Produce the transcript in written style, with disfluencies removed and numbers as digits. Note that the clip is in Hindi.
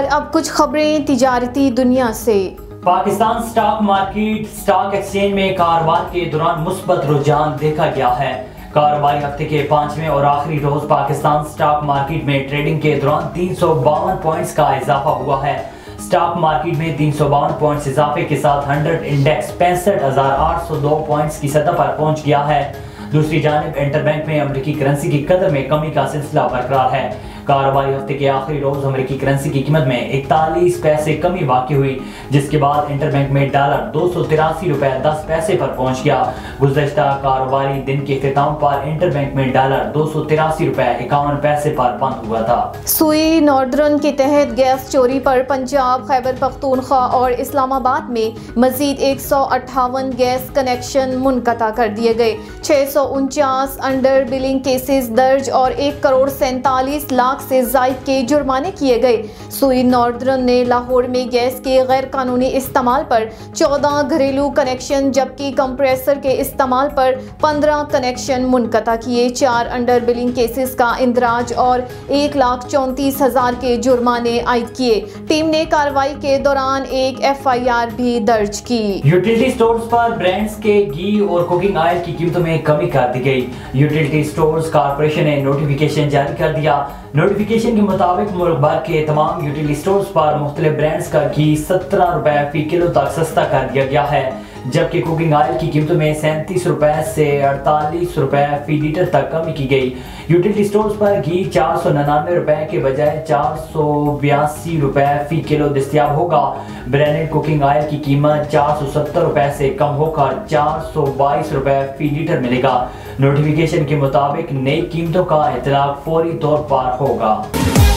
अब कुछ खबरें तिजारती दुनिया से। Pakistan stock market stock exchange में कारोबार के दौरान मुस्बत रुझान देखा गया है। कारोबारी हफ्ते के 5वें और आखिरी रोज पाकिस्तान स्टॉक मार्केट में ट्रेडिंग के दौरान 352 पॉइंट्स का इजाफा हुआ है। स्टॉक मार्केट में 352 पॉइंट्स इजाफे के साथ 100 इंडेक्स 65,802 पॉइंट्स की सतह पर पहुंच गया है। दूसरी जानिब इंटरबैंक में अमेरिकी करेंसी की कदर में कमी का सिलसिला बरकरार है। कारोबारी हफ्ते के आखिरी रोज अमेरिकी करेंसी की कीमत में 41 पैसे कमी वाक़ई हुई, जिसके बाद इंटरबैंक में डॉलर 283 रुपए 10 पैसे पर पहुंच गया। गुज़श्ता कारोबारी दिन के इख्तिताम पर इंटरबैंक में डॉलर 283 रुपए 51 पैसे पर बंद हुआ था। सुई नॉर्दर्न के तहत गैस चोरी पर पंजाब, खैबर पख्तूनख्वा और इस्लामाबाद में मजीद 158 गैस कनेक्शन मुनक़ता कर दिए गए। 649 अंडर बिलिंग केसेस दर्ज और 1,47 लाख से जायद के जुर्माने किए गए। सुई नॉर्दर्न ने लाहौर में गैस के गैर कानूनी इस्तेमाल पर 14 घरेलू कनेक्शन जबकि कंप्रेसर के इस्तेमाल पर 15 कनेक्शन मुनक़ता किए। 4 अंडर बिलिंग केसेस का इंदराज और 1,34,000 के जुर्माने आयद किए। टीम ने कार्रवाई के दौरान एक FIR भी दर्ज की। यूटिलिटी स्टोर्स पर ब्रांड्स के घी और कुकिंग ऑयल की कीमतों में कमी कर दी गई। यूटिलिटी स्टोर्स कॉर्पोरेशन ने नोटिफिकेशन जारी कर दिया। नोटिफिकेशन के मुताबिक मुल्क भर के तमाम यूटिलिटी स्टोर्स पर मुख्तलिफ ब्रांड्स का घी 17 रुपए फी किलो तक सस्ता कर दिया गया है, जबकि कुकिंग ऑयल की कीमतों में 37 रुपए से 48 रुपए फी लीटर तक कमी की गई। यूटिलिटी स्टोर्स पर घी 499 रुपए के बजाय 482 रुपए फी किलो दस्तयाब होगा। ब्रांडेड कुकिंग ऑयल की कीमत 470 रुपए से कम होकर 422 रुपए फी लीटर मिलेगा। नोटिफिकेशन के मुताबिक नई कीमतों का इतलाक फौरी तौर पर होगा।